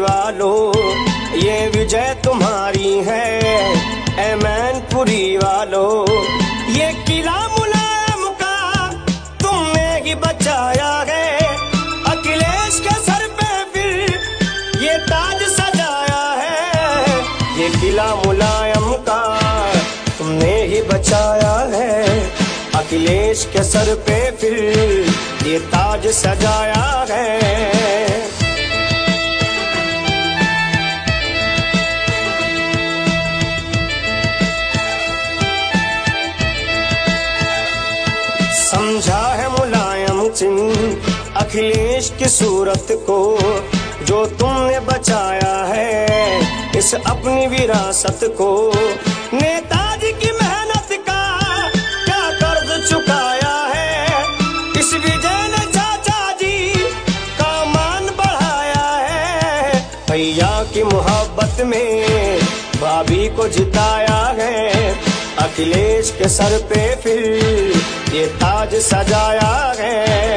वालों, ये विजय तुम्हारी है ऐ मैनपुरी वालों। ये किला मुलायम का तुमने ही बचाया है, अखिलेश के सर पे फिर ये ताज सजाया है। ये किला मुलायम का तुमने ही बचाया है, अखिलेश के सर पे फिर ये ताज सजाया है। समझा है मुलायम सिंह अखिलेश की सूरत को, जो तुमने बचाया है इस अपनी विरासत को। नेताजी की मेहनत का क्या कर्ज चुकाया है, इस विजय ने चाचा जी का मान बढ़ाया है। भैया की मोहब्बत में भाभी को जिताया है, अखिलेश के सर पे फिर ये ताज सजाया है।